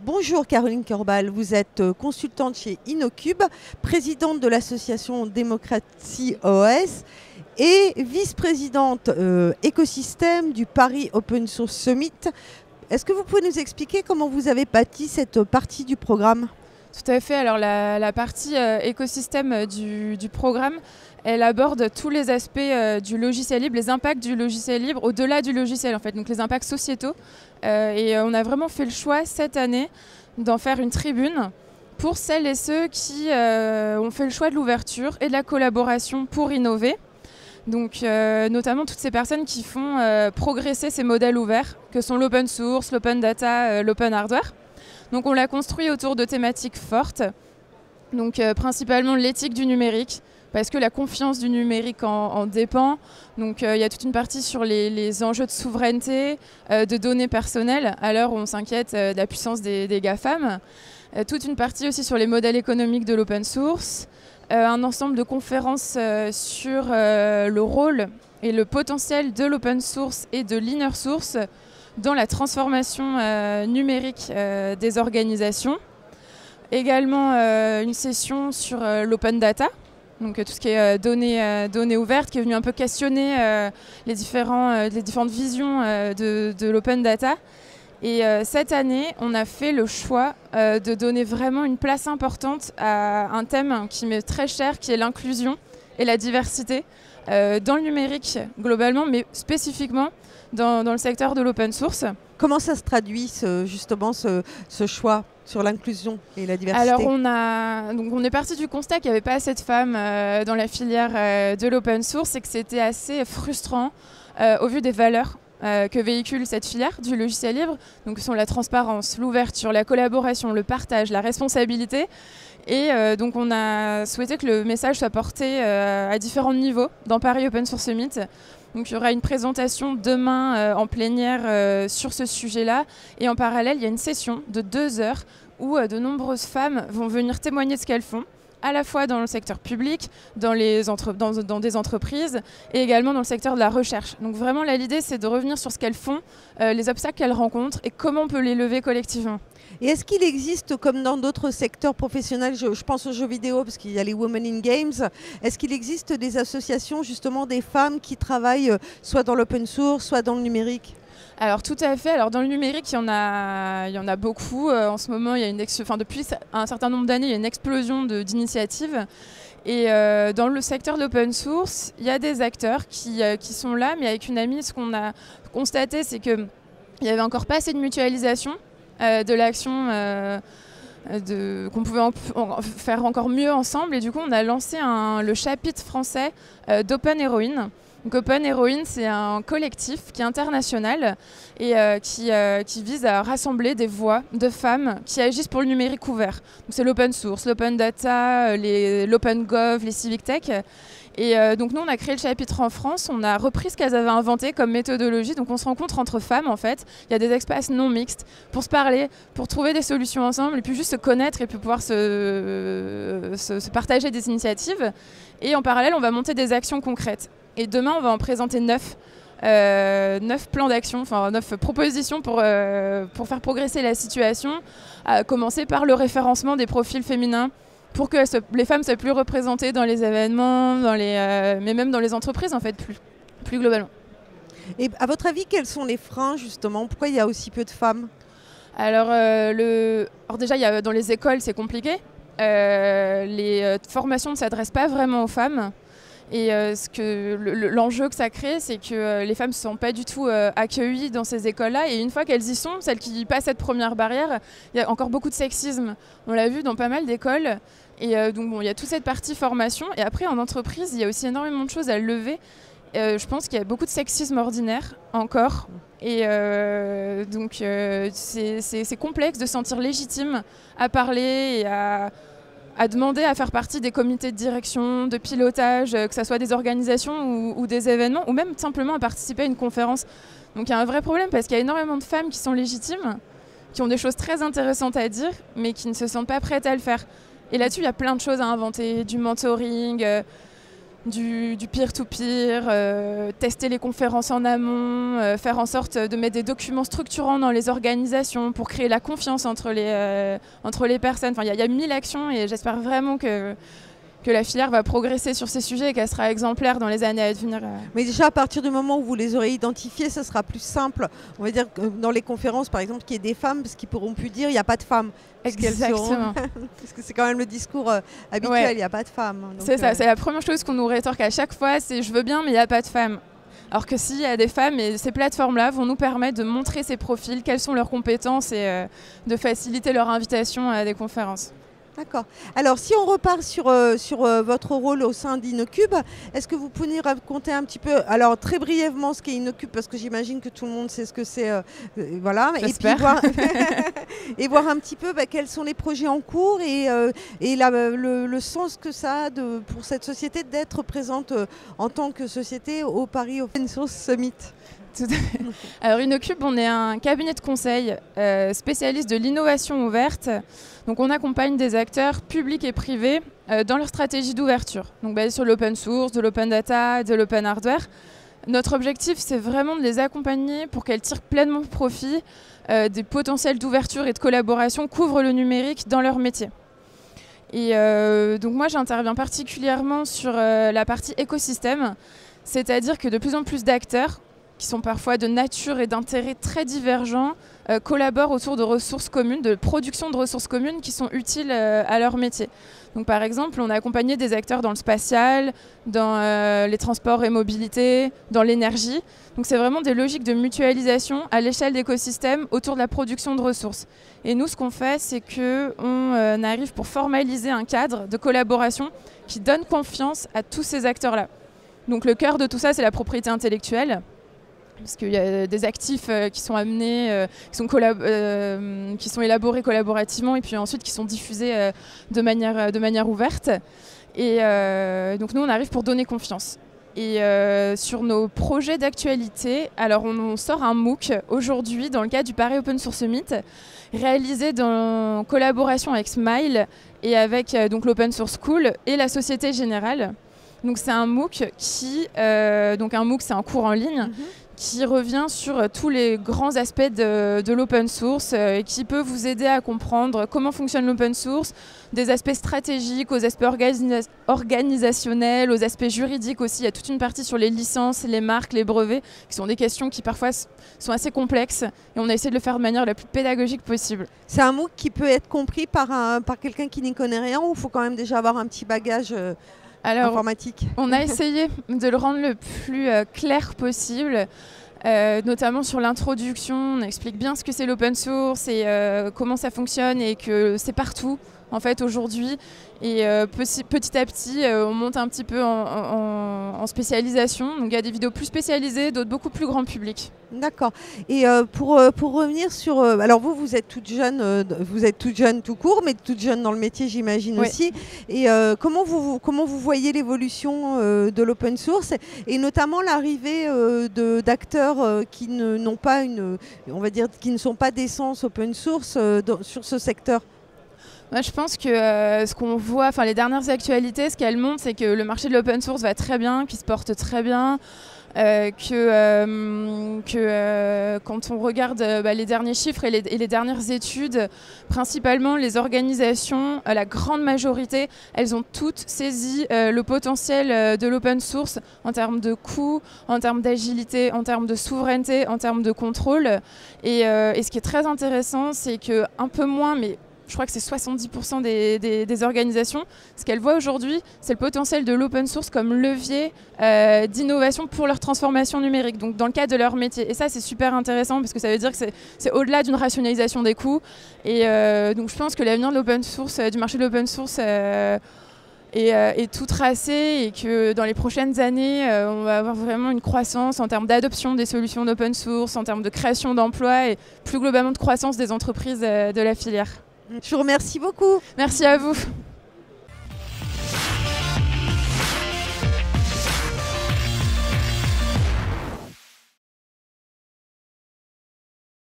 Bonjour Caroline Corbal, vous êtes consultante chez Innocube, présidente de l'association Démocratie OS et vice-présidente écosystème du Paris Open Source Summit. Est-ce que vous pouvez nous expliquer comment vous avez bâti cette partie du programme ? Tout à fait. Alors la partie écosystème du programme, elle aborde tous les aspects du logiciel libre, les impacts du logiciel libre au-delà du logiciel en fait, donc les impacts sociétaux. Et on a vraiment fait le choix cette année d'en faire une tribune pour celles et ceux qui ont fait le choix de l'ouverture et de la collaboration pour innover. Donc notamment toutes ces personnes qui font progresser ces modèles ouverts, que sont l'open source, l'open data, l'open hardware. Donc on l'a construit autour de thématiques fortes, donc principalement l'éthique du numérique, parce que la confiance du numérique en dépend. Donc il y a toute une partie sur les enjeux de souveraineté, de données personnelles, à l'heure où on s'inquiète de la puissance des GAFAM. Toute une partie aussi sur les modèles économiques de l'open source. Un ensemble de conférences sur le rôle et le potentiel de l'open source et de l'inner source dans la transformation numérique des organisations. Également une session sur l'open data, donc tout ce qui est données ouvertes, qui est venu un peu questionner les différentes visions de l'open data. Et cette année, on a fait le choix de donner vraiment une place importante à un thème qui m'est très cher, qui est l'inclusion et la diversité dans le numérique globalement, mais spécifiquement dans le secteur de l'open source. Comment ça se traduit justement ce choix sur l'inclusion et la diversité? Alors on est parti du constat qu'il n'y avait pas assez de femmes dans la filière de l'open source et que c'était assez frustrant au vu des valeurs que véhicule cette filière du logiciel libre, donc sont la transparence, l'ouverture, la collaboration, le partage, la responsabilité. Et donc on a souhaité que le message soit porté à différents niveaux dans Paris Open Source Summit. Donc il y aura une présentation demain en plénière sur ce sujet-là. Et en parallèle, il y a une session de 2 heures où de nombreuses femmes vont venir témoigner de ce qu'elles font, à la fois dans le secteur public, dans des entreprises et également dans le secteur de la recherche. Donc vraiment, l'idée, c'est de revenir sur ce qu'elles font, les obstacles qu'elles rencontrent et comment on peut les lever collectivement. Et est-ce qu'il existe, comme dans d'autres secteurs professionnels, je pense aux jeux vidéo parce qu'il y a les Women in Games, est-ce qu'il existe des associations, justement des femmes qui travaillent soit dans l'open source, soit dans le numérique ? Alors tout à fait. Alors dans le numérique, il y en a beaucoup. En ce moment, depuis un certain nombre d'années, il y a une explosion d'initiatives. Et dans le secteur de l'open source, il y a des acteurs qui sont là, mais avec une amie, ce qu'on a constaté, c'est qu'il n'y avait encore pas assez de mutualisation de l'action, qu'on pouvait faire encore mieux ensemble. Et du coup, on a lancé le chapitre français d'Open Heroine. Donc Open Heroine, c'est un collectif qui est international et qui vise à rassembler des voix de femmes qui agissent pour le numérique ouvert. Donc c'est l'open source, l'open data, l'open gov, les civic tech. Et donc nous, on a créé le chapitre en France, on a repris ce qu'elles avaient inventé comme méthodologie. Donc on se rencontre entre femmes en fait. Il y a des espaces non mixtes pour se parler, pour trouver des solutions ensemble et puis juste se connaître et puis pouvoir se partager des initiatives. Et en parallèle, on va monter des actions concrètes. Et demain, on va en présenter 9 plans d'action, enfin 9 propositions pour faire progresser la situation, à commencer par le référencement des profils féminins pour que les femmes soient plus représentées dans les événements, mais même dans les entreprises en fait, plus globalement. Et à votre avis, quels sont les freins justement? Pourquoi il y a aussi peu de femmes? Alors déjà, dans les écoles, c'est compliqué. Les formations ne s'adressent pas vraiment aux femmes. Et l'enjeu que ça crée, c'est que les femmes ne sont pas du tout accueillies dans ces écoles-là. Et une fois qu'elles y sont, celles qui passent cette première barrière, il y a encore beaucoup de sexisme. On l'a vu dans pas mal d'écoles. Et donc il y a toute cette partie formation. Et après, en entreprise, il y a aussi énormément de choses à lever. Je pense qu'il y a beaucoup de sexisme ordinaire encore. Et donc c'est complexe de se sentir légitime à parler et à demander à faire partie des comités de direction, de pilotage, que ce soit des organisations ou des événements, ou même simplement à participer à une conférence. Donc il y a un vrai problème parce qu'il y a énormément de femmes qui sont légitimes, qui ont des choses très intéressantes à dire, mais qui ne se sentent pas prêtes à le faire. Et là-dessus, il y a plein de choses à inventer, du mentoring, du peer-to-peer, tester les conférences en amont, faire en sorte de mettre des documents structurants dans les organisations pour créer la confiance entre les personnes. Enfin, il y a 1000 actions et j'espère vraiment que la filière va progresser sur ces sujets et qu'elle sera exemplaire dans les années à venir. Mais déjà, à partir du moment où vous les aurez identifiés, ça sera plus simple. On va dire que dans les conférences, par exemple, qu'il y ait des femmes, parce qu'ils pourront plus dire il n'y a pas de femmes. Exactement. Parce que c'est quand même le discours habituel, il n'y a pas de femmes. C'est ça, c'est la première chose qu'on nous rétorque à chaque fois, c'est je veux bien, mais il n'y a pas de femmes. Alors que s'il y a des femmes, et ces plateformes-là vont nous permettre de montrer ces profils, quelles sont leurs compétences et de faciliter leur invitation à des conférences. D'accord. Alors, si on repart sur votre rôle au sein d'Inocube, est-ce que vous pouvez raconter un petit peu, alors très brièvement, ce qu'est Inocube, parce que j'imagine que tout le monde sait ce que c'est, voilà. J'espère. Et voir un petit peu quels sont les projets en cours et le sens que ça a pour cette société d'être présente en tant que société au Paris Open Source Summit. Tout à fait. Alors Inocube, on est un cabinet de conseil spécialiste de l'innovation ouverte. Donc on accompagne des acteurs publics et privés dans leur stratégie d'ouverture, donc basée sur l'open source, de l'open data, de l'open hardware. Notre objectif, c'est vraiment de les accompagner pour qu'elles tirent pleinement profit des potentiels d'ouverture et de collaboration qu'ouvre le numérique dans leur métier. Et donc moi, j'interviens particulièrement sur la partie écosystème, c'est-à-dire que de plus en plus d'acteurs qui sont parfois de nature et d'intérêts très divergents, collaborent autour de ressources communes, de production de ressources communes qui sont utiles à leur métier. Donc, par exemple, on a accompagné des acteurs dans le spatial, dans les transports et mobilité, dans l'énergie. Donc c'est vraiment des logiques de mutualisation à l'échelle d'écosystèmes autour de la production de ressources. Et nous, ce qu'on fait, c'est qu'on arrive pour formaliser un cadre de collaboration qui donne confiance à tous ces acteurs-là. Donc le cœur de tout ça, c'est la propriété intellectuelle. Parce qu'il y a des actifs qui sont amenés, qui sont élaborés collaborativement et puis ensuite qui sont diffusés de manière ouverte. Et donc nous, on arrive pour donner confiance. Et sur nos projets d'actualité, alors on sort un MOOC aujourd'hui dans le cadre du Paris Open Source Summit, réalisé en collaboration avec Smile et avec donc l'Open Source School et la Société Générale. Donc c'est un MOOC donc un MOOC, c'est un cours en ligne. Qui revient sur tous les grands aspects de l'open source et qui peut vous aider à comprendre comment fonctionne l'open source, des aspects stratégiques aux aspects organisationnels, aux aspects juridiques aussi. Il y a toute une partie sur les licences, les marques, les brevets, qui sont des questions qui parfois sont assez complexes et on a essayé de le faire de manière la plus pédagogique possible. C'est un MOOC qui peut être compris par quelqu'un qui n'y connaît rien ou il faut quand même déjà avoir un petit bagage informatique? On a essayé de le rendre le plus clair possible, notamment sur l'introduction. On explique bien ce que c'est l'open source et comment ça fonctionne et que c'est partout en fait aujourd'hui. Et petit à petit, on monte un petit peu en spécialisation. Donc il y a des vidéos plus spécialisées, d'autres beaucoup plus grand public. D'accord. Et pour revenir sur... alors vous êtes toute jeune tout court, mais toute jeune dans le métier, j'imagine aussi. Et comment vous voyez l'évolution de l'open source et notamment l'arrivée d'acteurs qui n'ont pas on va dire, qui ne sont pas d'essence open source sur ce secteur? Moi, je pense que ce qu'on voit, les dernières actualités, ce qu'elles montrent, c'est que le marché de l'open source va très bien, qu'il se porte très bien, quand on regarde les derniers chiffres et les dernières études, principalement les organisations, la grande majorité, elles ont toutes saisi le potentiel de l'open source en termes de coûts, en termes d'agilité, en termes de souveraineté, en termes de contrôle. Et ce qui est très intéressant, c'est qu'un peu moins, mais je crois que c'est 70% des organisations. Ce qu'elles voient aujourd'hui, c'est le potentiel de l'open source comme levier d'innovation pour leur transformation numérique, donc dans le cadre de leur métier. Et ça, c'est super intéressant parce que ça veut dire que c'est au-delà d'une rationalisation des coûts. Et donc je pense que l'avenir de l'open source, du marché de l'open source est tout tracé et que dans les prochaines années, on va avoir vraiment une croissance en termes d'adoption des solutions d'open source, en termes de création d'emplois et plus globalement de croissance des entreprises de la filière. Je vous remercie beaucoup. Merci à vous.